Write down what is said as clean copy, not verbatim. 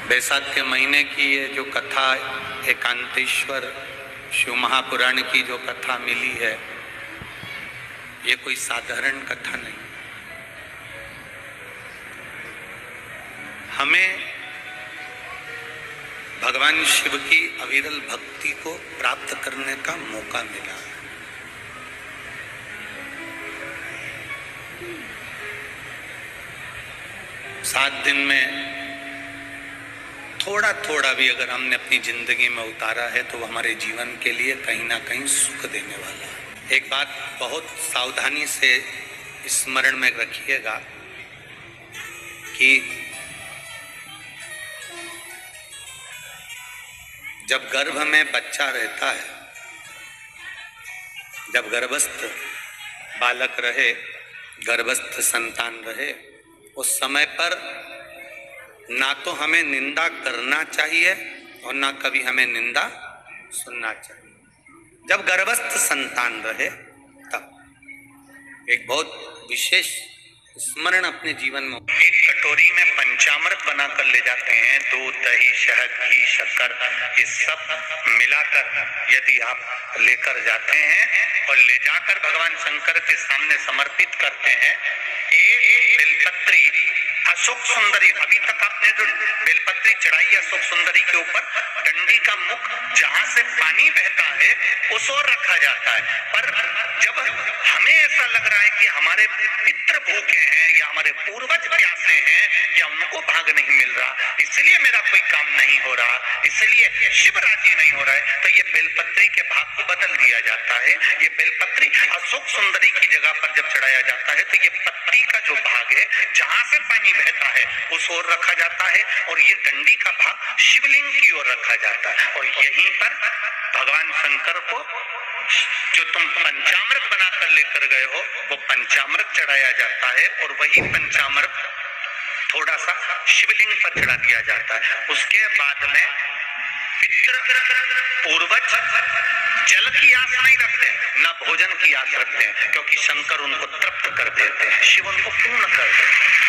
बैसाख के महीने की ये जो कथा एकांतेश्वर शिव महापुराण की जो कथा मिली है, ये कोई साधारण कथा नहीं। हमें भगवान शिव की अविरल भक्ति को प्राप्त करने का मौका मिला। सात दिन में थोड़ा थोड़ा भी अगर हमने अपनी जिंदगी में उतारा है तो वो हमारे जीवन के लिए कहीं ना कहीं सुख देने वाला है। एक बात बहुत सावधानी से स्मरण में रखिएगा कि जब गर्भ में बच्चा रहता है, जब गर्भस्थ बालक रहे, गर्भस्थ संतान रहे, उस समय पर ना तो हमें निंदा करना चाहिए और ना कभी हमें निंदा सुनना चाहिए। जब गर्भस्थ संतान रहे तब एक बहुत विशेष स्मरण अपने जीवन में, एक कटोरी में पंचामृत बनाकर ले जाते हैं, दूध, दही, शहद, घी, शक्कर, ये सब मिलाकर यदि आप लेकर जाते हैं और ले जाकर भगवान शंकर के सामने समर्पित करते हैं, एक बेलपत्री अशोक सुंदरी, अभी तक आपने जो बेलपत्री चढ़ाई है अशोक सुंदरी के ऊपर, डंडी का मुख जहां से पानी बहता है उस ओर रखा जाता है। पर जब हमें ऐसा लग रहा है कि हमारे पितृ भूखे हैं या हमारे पूर्वज प्यासे हैं या उनको भाग नहीं मिल रहा, इसलिए मेरा कोई काम नहीं हो रहा, इसलिए शिव राजी नहीं हो रहा है, तो ये बेलपत्री के भाग को बदल दिया जाता है। ये बेलपत्री अशोक सुंदरी की जगह पर जब चढ़ाया जाता है तो ये पत्ती का जो भाग है जहां से पानी बहता है उस ओर रखा जाता है और ये डंडी का भाग शिवलिंग की ओर रखा जाता है। और यहीं पर भगवान शंकर को जो तुम पंचामृत बनाकर लेकर गए हो वो पंचामृत चढ़ाया जाता है और वही पंचामृत थोड़ा सा शिवलिंग पर चढ़ा दिया जाता है। उसके बाद में पितृ पूर्वज जल की आस नहीं रखते, न भोजन की आस रखते हैं, क्योंकि शंकर उनको तृप्त कर देते हैं, शिव उनको पूर्ण कर देते हैं।